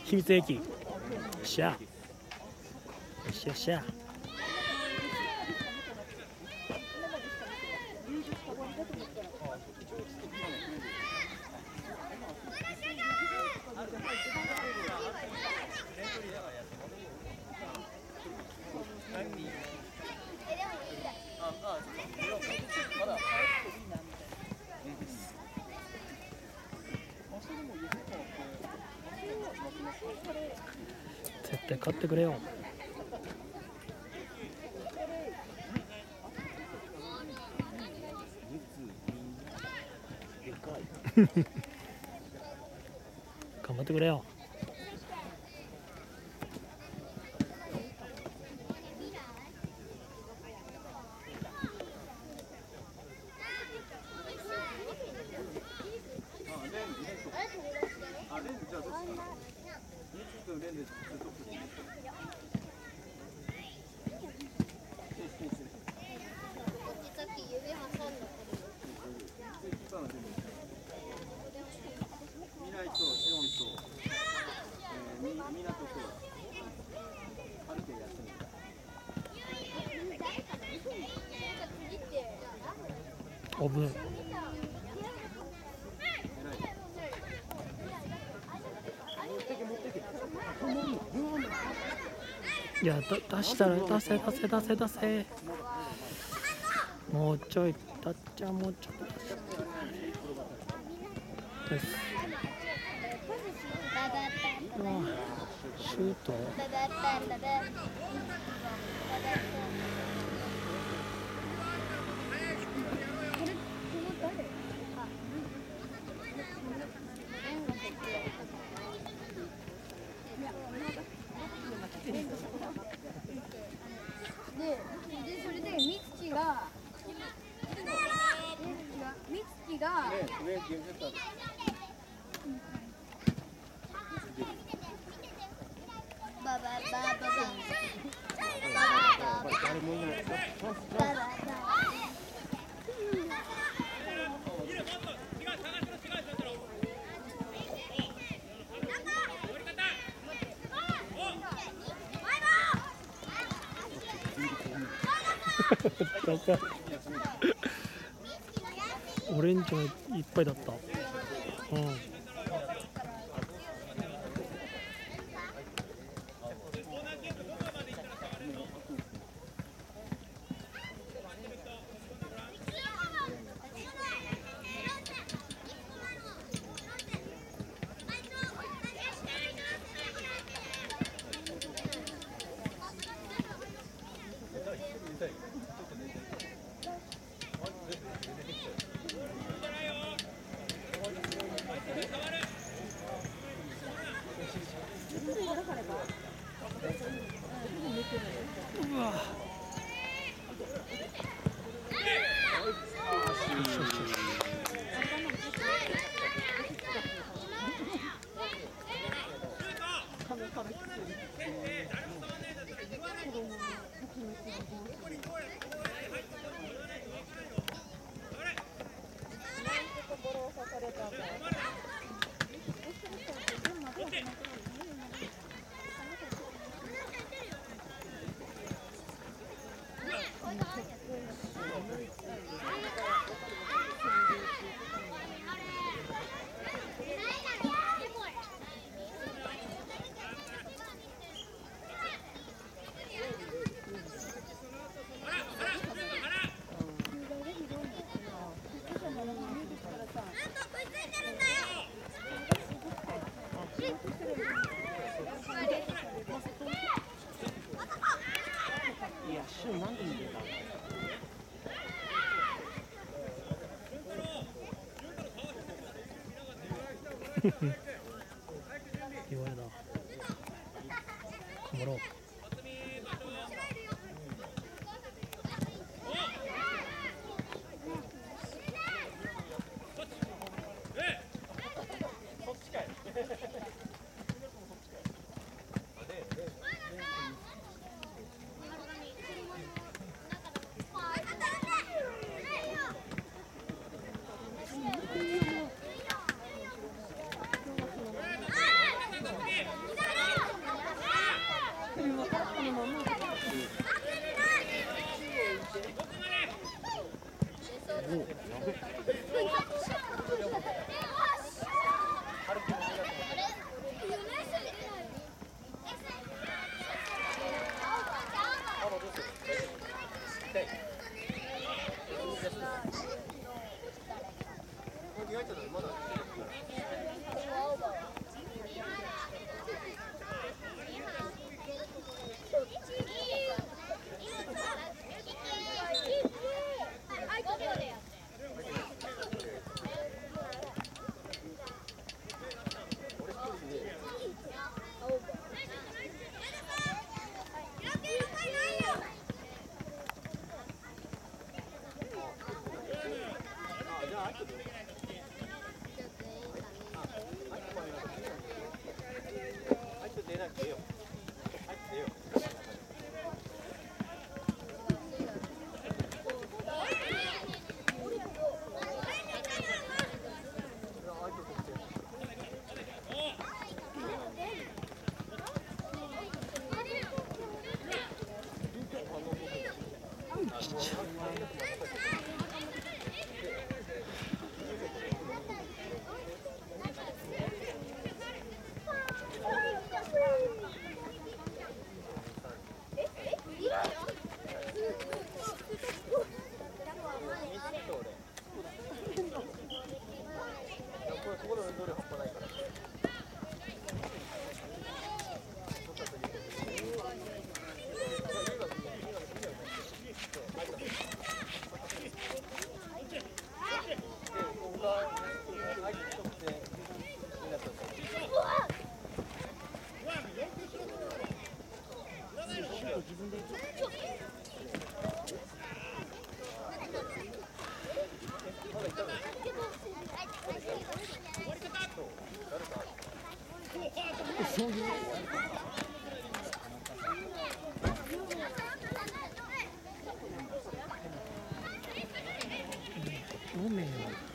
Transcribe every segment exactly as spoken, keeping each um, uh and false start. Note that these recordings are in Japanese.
秘密兵器。よっしゃ。よっしゃよっしゃ。絶対勝ってくれよ。頑張ってくれよ。オブいやだ出したら出せ出せ出せ出せ。もうちょいたっちゃんもうちょいです。シュートで、でそれで美月が美月がバババババオレンジがいっぱいだった。うん。うわ。 いや、週何人出たの？ 弱いな。頑張ろう。 飲めよ。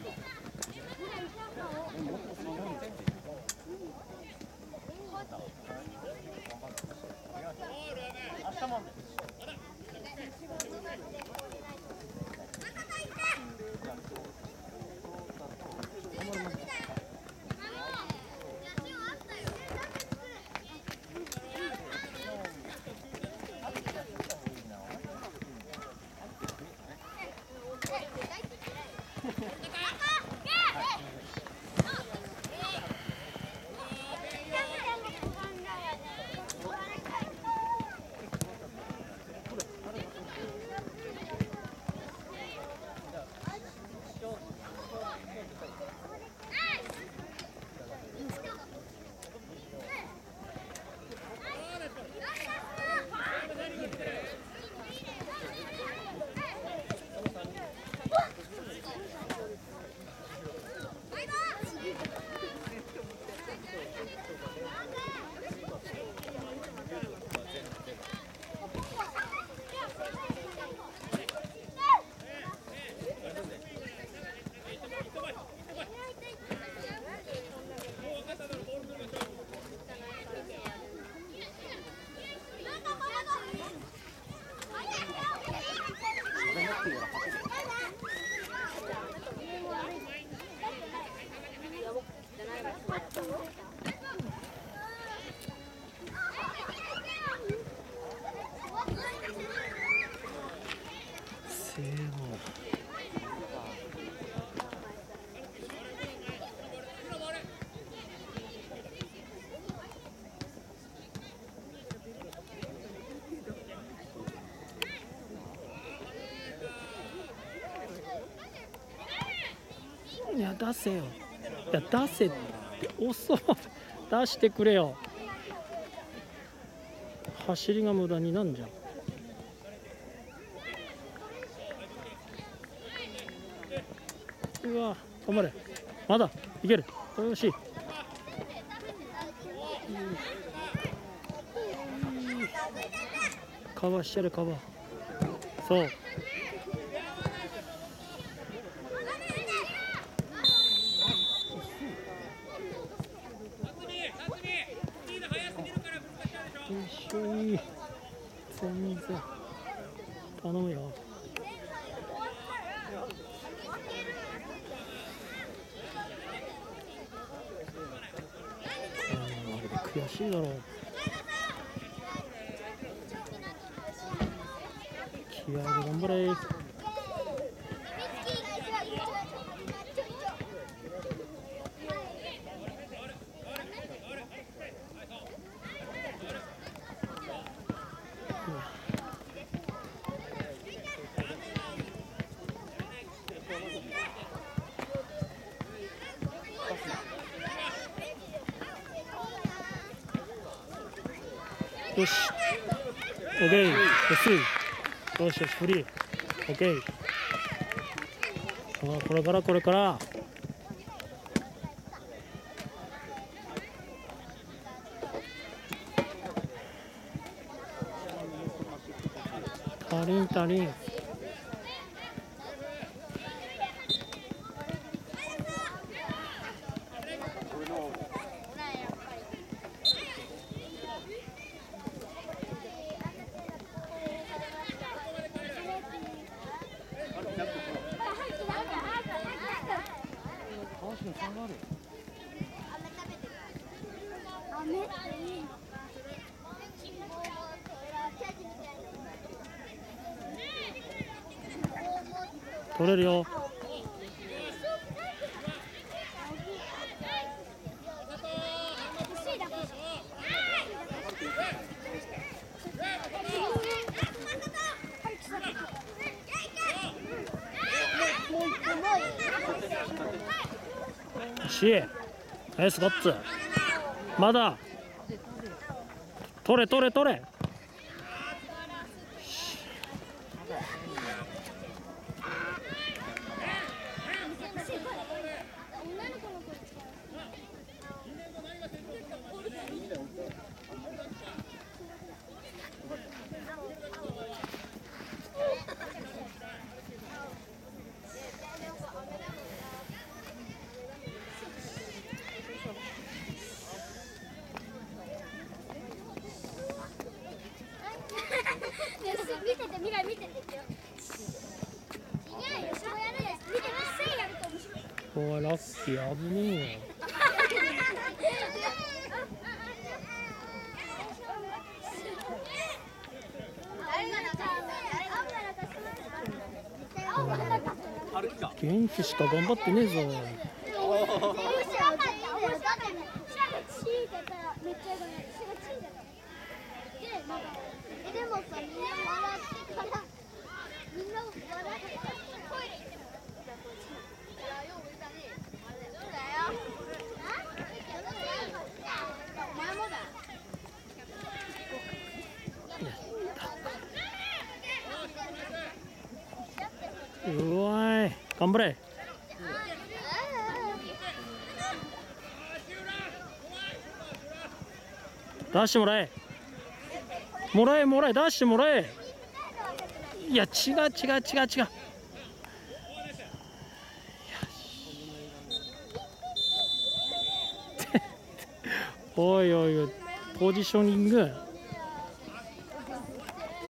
いや出せよ。いや出せって遅い。出してくれよ。走りが無駄になんじゃん。うわ頑張れ。まだいける。よし。カバーしてるカバー。そう。一緒に全然頼むよ。 うん、あれで悔しいだろう。気合で頑張れ。よし、オッケー、安い。よしよし、フリー。オッケー。さあ、これからこれから。タリンタリン。取れるよ。し、ナイスゴッツ。まだ。取れ取れ取れ。 見てて、未来見てて。違うよ、そうやるです。見て、せいやると面白い。 おい、ラッキー、危ねえよ。元気しか頑張ってねえぞ。 でもさ、みんな笑ってから、みんな笑ってからトイレ行ってもお前もだ。 うわい、頑張れ。出してもらえ。もらえもらえ、出してもらえ。いや、違う違う違う違う。おいおいおい、ポジショニング。